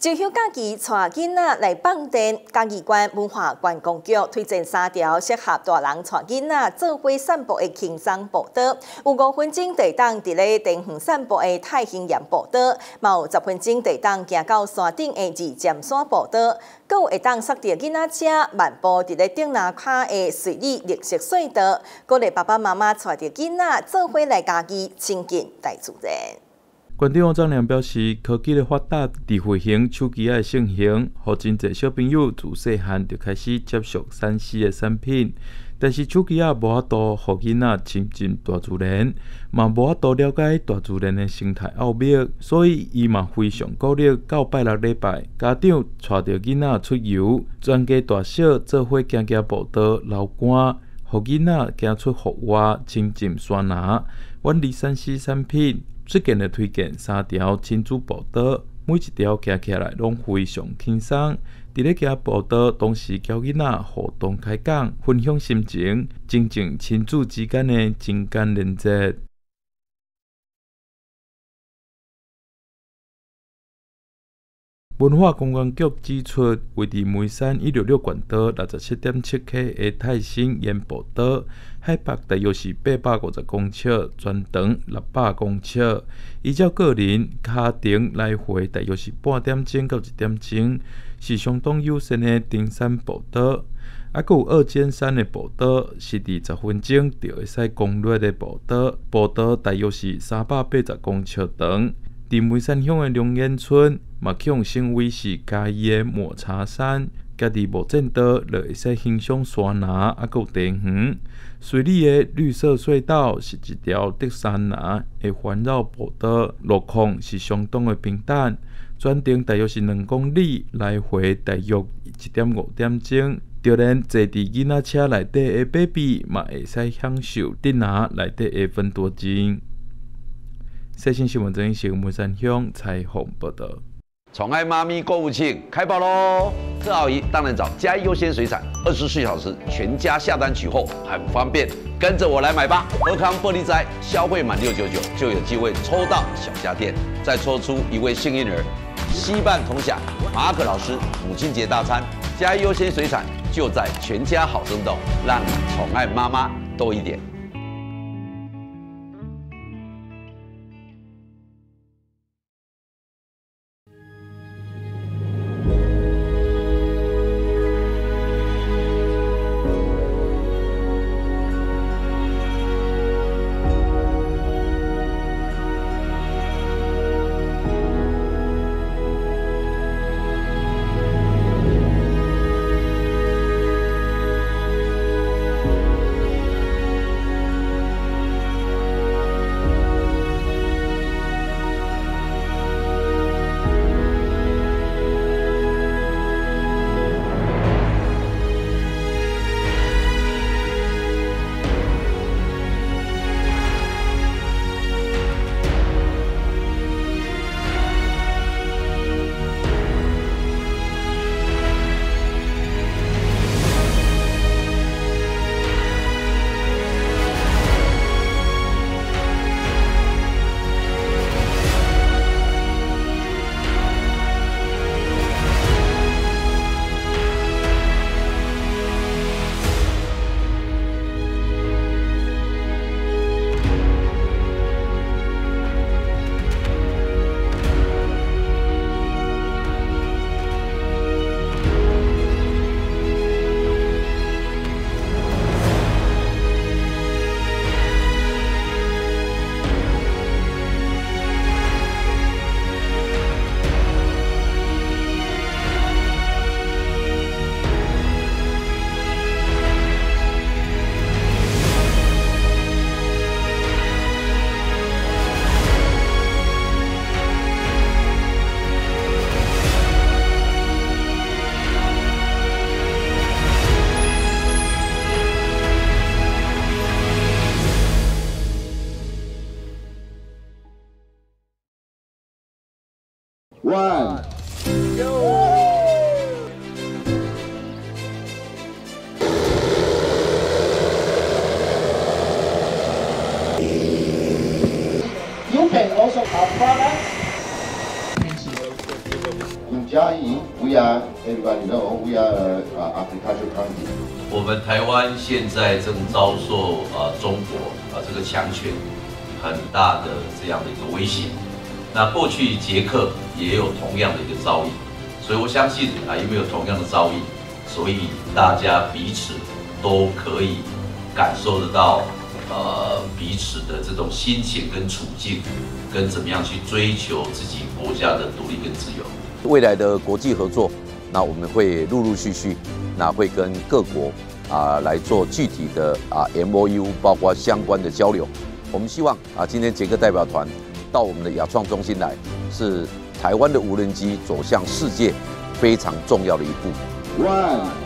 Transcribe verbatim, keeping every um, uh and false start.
中秋假期，带囡仔来放电，嘉义县文化观光局推荐三条适合大人带囡仔做伙散步的轻松步道，有五分钟地当伫咧田园散步的太兴岩步道，嘛有十分钟地当行到山顶的二尖山步道，阁有会当塞着囡仔车漫步伫咧顶南卡的水里绿色隧道，阁咧爸爸妈妈带着囡仔做伙来嘉义亲近大自然。 县长王章良表示，科技的发达，智慧型手机仔的盛行，互真侪小朋友自细汉就开始接触三 C 的产品。但是手机仔无法度互囡仔亲近大自然，嘛无法度了解大自然的生态奥秘，所以伊嘛非常鼓励到拜六礼拜，家长带着囡仔出游，全家大小做伙行行步道、流汗，互囡仔行出户外，亲近山林，远离三 C 产品。 最近的推荐三条亲子步道，每一条行起来拢非常轻松。伫咧行步道，同时教囡仔互动开讲，分享心情，增进亲子之间的情感连接。 文化观光局指出，位伫梅山一六六管道六十七点七 K 的太兴岩步道，海拔大约是八百五十公尺，全长六百公尺。依照个人家庭来回大约是半点钟到一点钟，是相当优胜的登山步道。啊，阁有二尖山的步道，是伫十分钟就会使攻略的步道。步道大约是三百八十公尺长。 伫梅山乡的龙岩村，嘛向成为是嘉义的抹茶山。家己无见到，就会使欣赏山林，啊，阁有田园。水里的绿色隧道是一条竹山林的环绕步道，路况是相当的平坦，全长大约是两公里，来回大约一点五点钟。就连坐伫囡仔车内底的 baby， 嘛会使享受竹林内底的分多金。 最新新闻中心梅山乡采访报道。 宠爱妈咪购物庆开跑喽！特好仪当然找嘉义优先水产，二十四小时全家下单取货，很方便。跟着我来买吧！和康玻璃斋消费满六九九就有机会抽到小家电，再抽出一位幸运儿。西半同享马可老师母亲节大餐，嘉义优先水产就在全家好生动，让你宠爱妈妈多一点。 One. Yo. 有 can also have products. 嘉义 we are everybody know we are uh, agricultural country。 我们台湾现在正遭受呃中国啊、呃、这个强权很大的这样的一个威胁。那过去捷克也有同样的一个遭遇，所以我相信啊，因为有同样的遭遇，所以大家彼此都可以感受得到。 呃，彼此的这种心情跟处境，跟怎么样去追求自己国家的独立跟自由。 未来的国际合作，那我们会陆陆续续，那会跟各国啊来做具体的啊 M O U， 包括相关的交流。我们希望啊，今天捷克代表团到我们的亚创中心来，是台湾的无人机走向世界非常重要的一步。 One。